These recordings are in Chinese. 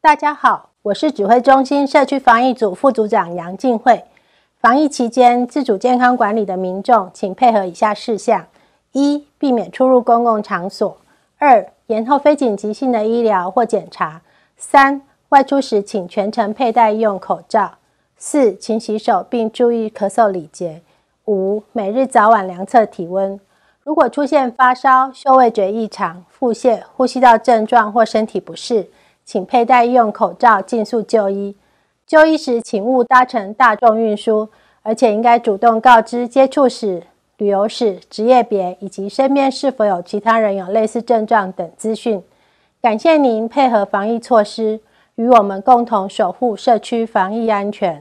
大家好，我是指挥中心社区防疫组副组长杨静慧。防疫期间，自主健康管理的民众，请配合以下事项：一、避免出入公共场所；二、延后非紧急性的医疗或检查；三、外出时请全程佩戴医用口罩；四、勤洗手并注意咳嗽礼节；五、每日早晚量测体温。如果出现发烧、嗅味觉异常、腹泻、呼吸道症状或身体不适，请佩戴医用口罩，尽速就医。就医时，请勿搭乘大众运输，而且应该主动告知接触史、旅游史、职业别以及身边是否有其他人有类似症状等资讯。感谢您配合防疫措施，与我们共同守护社区防疫安全。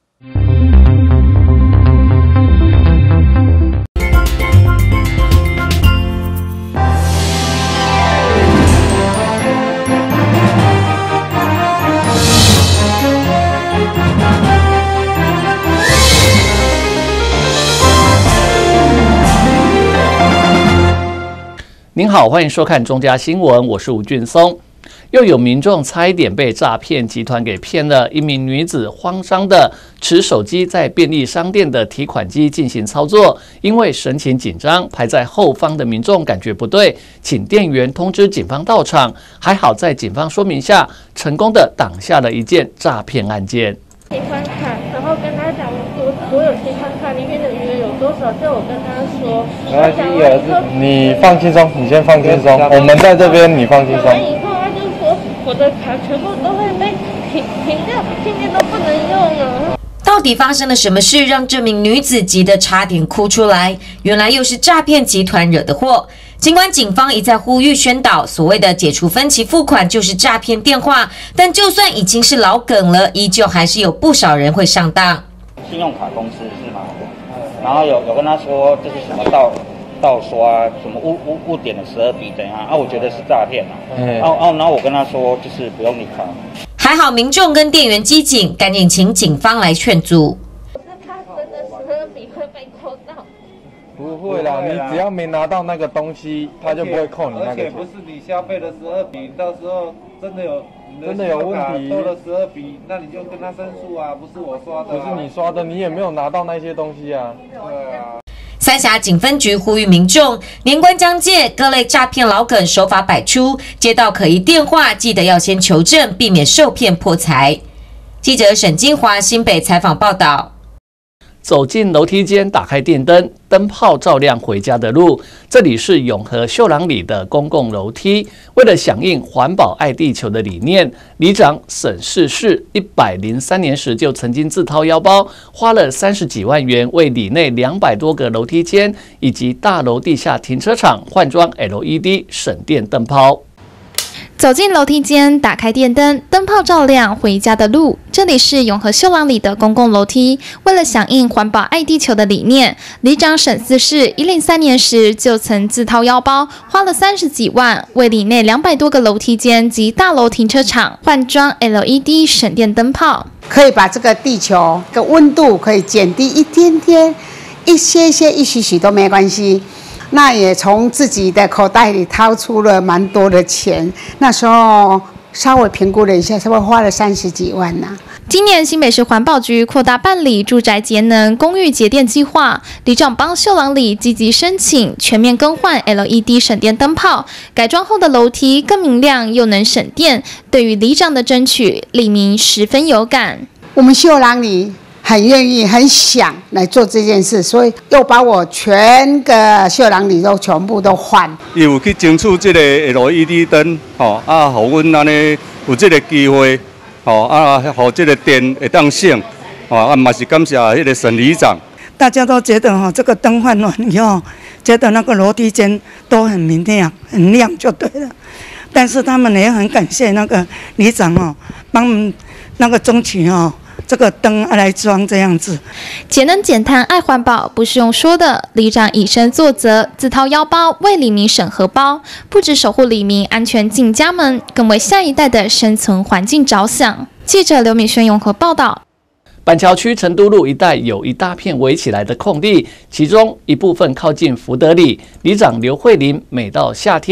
您好，欢迎收看中嘉新闻，我是吴俊松。又有民众差一点被诈骗集团给骗了，一名女子慌张的持手机在便利商店的提款机进行操作，因为神情紧张，排在后方的民众感觉不对，请店员通知警方到场，还好在警方说明下，成功的挡下了一件诈骗案件。 提款卡，然后跟他讲我有提款卡里面的余额有多少，就我跟他说。 没关系，儿子，你放轻松，你先放轻松，我们在这边，你放轻松。 以后他就说我的卡全部都会被停掉，今天都不能用了。 到底发生了什么事，让这名女子急得差点哭出来？原来又是诈骗集团惹的祸。尽管警方一再呼吁宣导，所谓的解除分期付款就是诈骗电话，但就算已经是老梗了，依旧还是有不少人会上当。 信用卡公司是吗？然后有跟他说这是什么盗刷，什么误点了12笔怎样啊？我觉得是诈骗啊。然后我跟他说就是不用你卡。 还好民众跟店员机警，赶紧请警方来劝阻。 我是怕真的12笔会被扣到。 不会啦，你只要没拿到那个东西，他就不会扣你那个钱。 而且不是你消费了12笔，到时候真的有问题， 偷了12笔，那你就跟他申诉啊，不是我刷的、啊。 不是你刷的，你也没有拿到那些东西啊。 对啊。 三峡警分局呼吁民众，年关将届，各类诈骗老梗手法百出，接到可疑电话，记得要先求证，避免受骗破财。记者沈金华新北采访报道。 走进楼梯间，打开电灯，灯泡照亮回家的路。这里是永和秀朗里的公共楼梯。为了响应环保爱地球的理念，里长沈世世103年时就曾经自掏腰包，花了30几万元为里内200多个楼梯间以及大楼地下停车场换装 LED 省电灯泡。 走进楼梯间，打开电灯，灯泡照亮回家的路。这里是永和秀朗里的公共楼梯。为了响应环保爱地球的理念，里长沈四世103年时就曾自掏腰包，花了30几万，为里内200多个楼梯间及大楼停车场换装 LED 省电灯泡， 可以把这个地球的温度可以减低一点点，一些一许许都没关系。那也从自己的口袋里掏出了蛮多的钱，那时候稍微评估了一下，差不多花了30几万呐。 今年新北市环保局扩大办理住宅节能公寓节电计划，里长帮秀朗里积极申请全面更换 LED 省电灯泡，改装后的楼梯更明亮又能省电，对于里长的争取，里民十分有感。 我们秀朗里很愿意、很想来做这件事，所以又把我全个秀朗里都全部都换。 伊有去争取这个 LED 灯，互阮安尼有这个机会，互这个电会当省，嘛是感谢迄个沈里长。 大家都觉得这个灯换完以后，觉得那个楼梯间都很明亮、很亮就对了。但是他们也很感谢那个里长帮那个争取这个灯来装这样子， 节能减碳爱环保不是用说的。里长以身作则，自掏腰包为里民省荷包，不只守护里民安全进家门，更为下一代的生存环境着想。记者刘敏轩永和报道。 板桥区成都路一带有一大片围起来的空地，其中一部分靠近福德里。里长刘慧玲每到夏天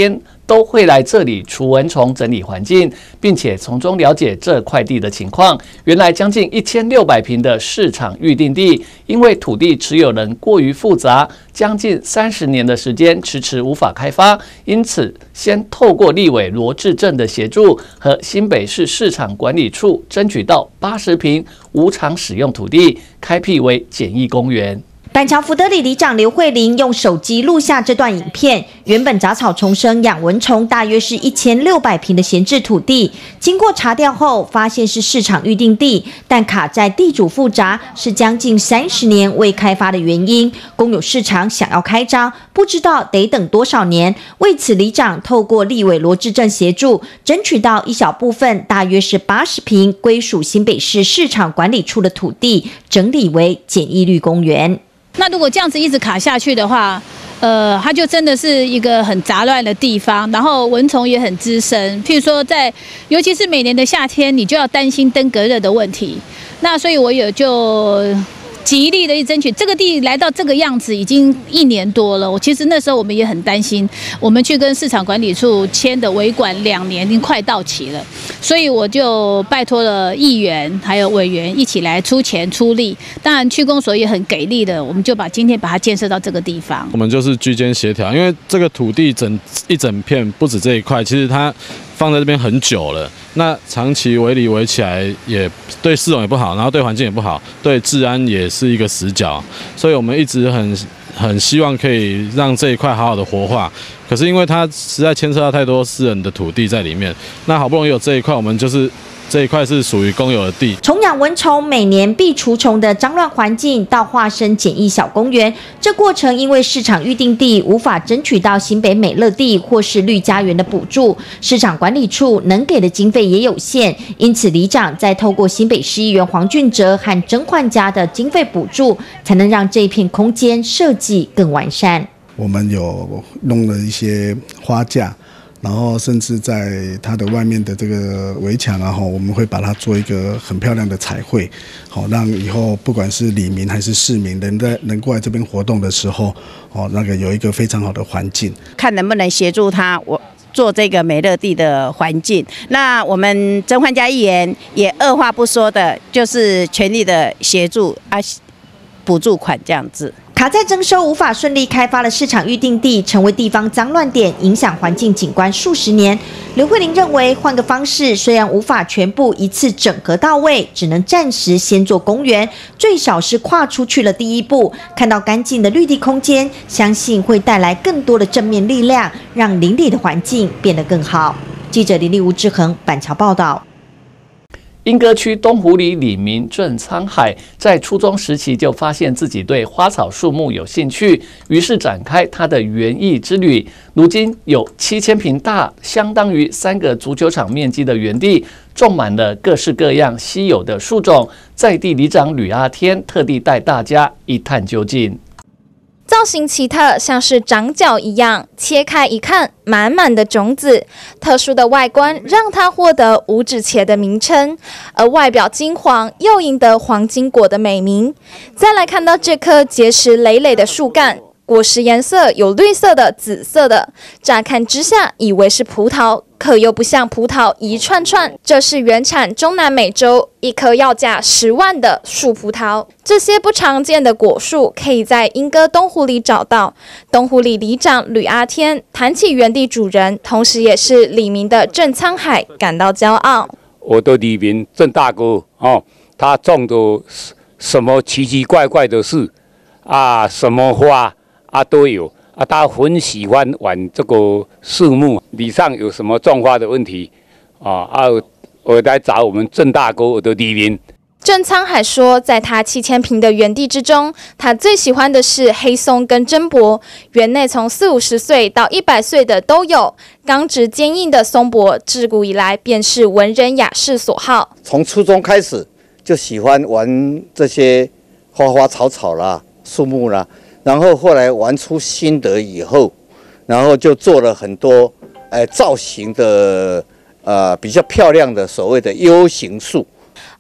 都会来这里除蚊虫、整理环境，并且从中了解这块地的情况。原来将近1600坪的市场预定地，因为土地持有人过于复杂，将近30年的时间迟迟无法开发，因此先透过立委罗志正的协助，和新北市市场管理处争取到80坪无偿使用土地，开辟为简易公园。 板桥福德里里长刘慧玲用手机录下这段影片。原本杂草丛生、养蚊虫，大约是1600坪的闲置土地，经过查调后，发现是市场预定地，但卡在地主复杂，是将近30年未开发的原因。公有市场想要开张，不知道得等多少年。为此，里长透过立委罗志正协助，争取到一小部分，大约是80坪，归属新北市市场管理处的土地，整理为简易绿公园。 那如果这样子一直卡下去的话，它就真的是一个很杂乱的地方，然后蚊虫也很滋生。譬如说尤其是每年的夏天，你就要担心登革热的问题。那所以我也就极力的争取这个地来到这个样子，已经1年多了。其实那时候我们也很担心，我们去跟市场管理处签的维管2年已经快到期了，所以我就拜托了议员还有委员一起来出钱出力。当然区公所也很给力的，我们就今天把它建设到这个地方。 我们就是居间协调，因为这个土地一整片不止这一块，其实它放在这边很久了，那长期围篱围起来也对市容也不好，然后对环境也不好，对治安也是一个死角，所以我们一直很希望可以让这一块好好的活化。可是因为它实在牵涉到太多私人的土地在里面，那好不容易有这一块，我们就是这一块是属于公有的地。 从养蚊虫每年必除虫的脏乱环境，到化身简易小公园，这过程因为市场预定地无法争取到新北美乐地或是绿家园的补助，市场管理处能给的经费也有限，因此里长再透过新北市议员黄俊哲和曾焕嘉的经费补助，才能让这一片空间设计更完善。 我们有弄了一些花架，然后甚至在它的外面的这个围墙啊，我们会把它做一个很漂亮的彩绘，好让以后不管是里民还是市民能过来这边活动的时候，那个有一个非常好的环境， 看能不能协助他做这个美乐地的环境。那我们曾焕嘉议员也二话不说的，就是全力的协助补助款这样子。 卡在征收无法顺利开发的市场预定地，成为地方脏乱点，影响环境景观数十年。刘慧玲认为，换个方式，虽然无法全部一次整合到位，只能暂时先做公园，最少是跨出去了第一步。看到干净的绿地空间，相信会带来更多的正面力量，让邻里的环境变得更好。记者林立吴志恒板桥报道。 莺歌区东湖里里民郑沧海在初中时期就发现自己对花草树木有兴趣，于是展开他的园艺之旅。如今有7000坪大，相当于3个足球场面积的园地，种满了各式各样稀有的树种。在地里长吕阿天特地带大家一探究竟。 造型奇特，像是长角一样，切开一看，满满的种子。特殊的外观让它获得无指茄的名称，而外表金黄又赢得黄金果的美名。再来看到这颗结实累累的树干，果实颜色有绿色的、紫色的，乍看之下以为是葡萄，可又不像葡萄一串串，这是原产中南美洲，一颗要价10万的树葡萄。这些不常见的果树可以在莺歌东湖里找到。东湖里里长吕阿天谈起园地主人，同时也是里民的郑沧海感到骄傲。 我的里民郑大哥他种的什么奇奇怪怪的事啊，什么花都有啊，他很喜欢玩这个树木。里上有什么种花的问题我来找我们郑大哥，我的里民。 郑沧海说，在他7000坪的园地之中，他最喜欢的是黑松跟榛柏。园内从40-50岁到100岁的都有，刚直坚硬的松柏，自古以来便是文人雅士所好。 从初中开始就喜欢玩这些花花草草啦、树木啦，然后后来玩出心得以后，然后就做了很多造型的比较漂亮的所谓的 U 型树。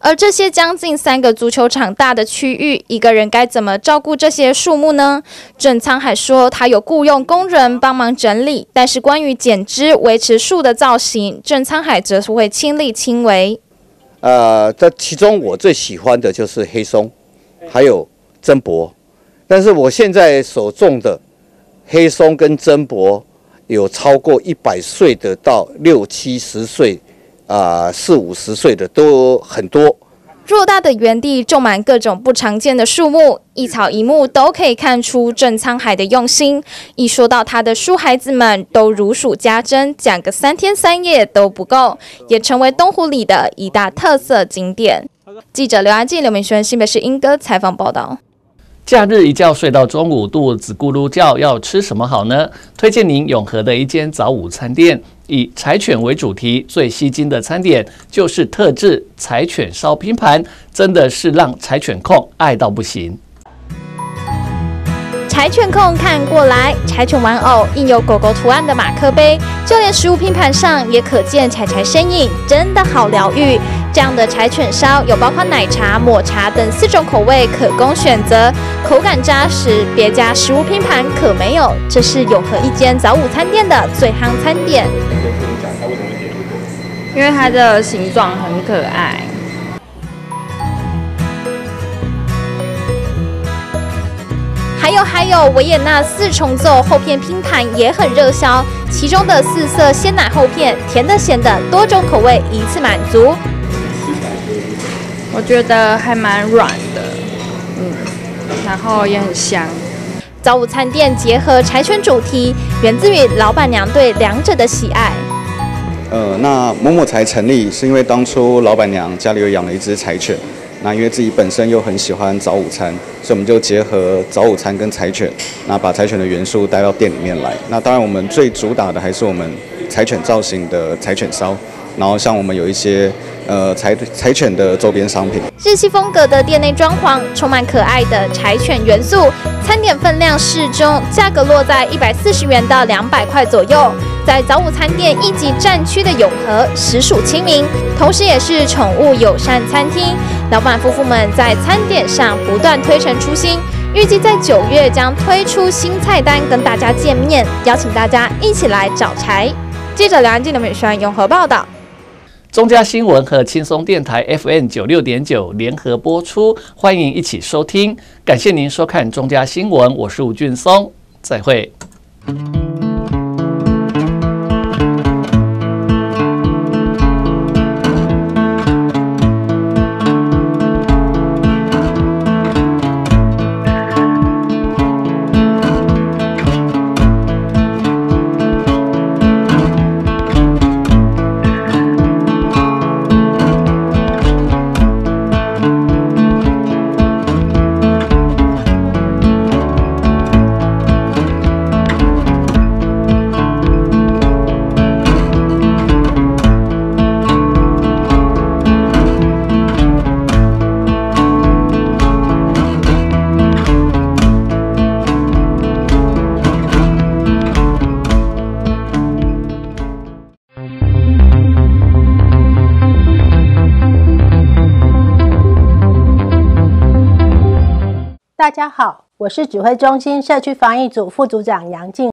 而这些将近3个足球场大的区域，一个人该怎么照顾这些树木呢？郑沧海说，他有雇佣工人帮忙整理，但是关于剪枝、维持树的造型，郑沧海则是会亲力亲为。 这其中我最喜欢的就是黑松，还有榛柏。但是我现在所种的黑松跟榛柏有超过100岁的到60、70岁。40、50岁的都很多。 偌大的园地种满各种不常见的树木，一草一木都可以看出郑沧海的用心。一说到他的树孩子们，都如数家珍，讲个3天3夜都不够，也成为东湖里的一大特色景点。记者刘安静、刘明轩，新北市莺歌采访报道。 假日一觉睡到中午，肚子咕噜叫，要吃什么好呢？推荐您永和的一间早午餐店，以柴犬为主题，最吸睛的餐点就是特制柴犬烧拼盘，真的是让柴犬控爱到不行。 柴犬控看过来，柴犬玩偶印有狗狗图案的马克杯，就连食物拼盘上也可见柴柴身影，真的好疗愈。这样的柴犬烧有包括奶茶、抹茶等4种口味可供选择，口感扎实，别家食物拼盘可没有。这是永和一间早午餐店的最夯餐点。 因为它的形状很可爱。 还有维也纳4重奏厚片拼盘也很热销，其中的4色鲜奶厚片，甜的咸的多种口味一次满足。 我觉得还蛮软的，然后也很香。 早午餐店结合柴犬主题，源自于老板娘对两者的喜爱。 那某某柴成立是因为当初老板娘家里有养了一只柴犬。那因为自己本身又很喜欢早午餐，所以我们就结合早午餐跟柴犬，那把柴犬的元素带到店里面来。那当然我们最主打的还是我们柴犬造型的柴犬烧，然后像我们有一些柴犬的周边商品。 日系风格的店内装潢，充满可爱的柴犬元素，餐点分量适中，价格落在140元到200块左右。在早午餐店一级战区的永和，实属亲民，同时也是宠物友善餐厅。老板夫妇们在餐点上不断推陈出新，预计在9月将推出新菜单跟大家见面，邀请大家一起来找柴。记者刘安静、刘美轩永和报道。 中嘉新闻和轻松电台 FM 96.9联合播出，欢迎一起收听。感谢您收看中嘉新闻，我是吴俊松，再会。 大家好，我是指挥中心社区防疫组副组长杨静。